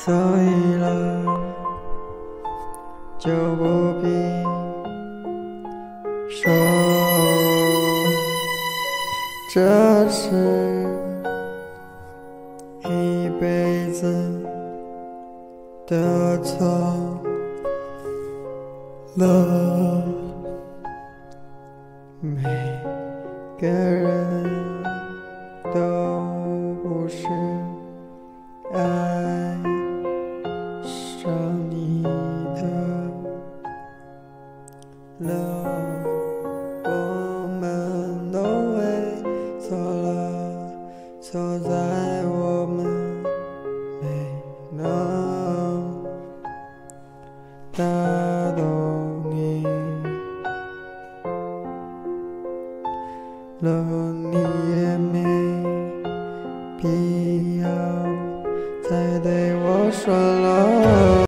所以了，就不必说这是一辈子的错了。每个人都不是爱上你的了，我们都会错了，错在我们没能打动你了，你也没必要再对我说了。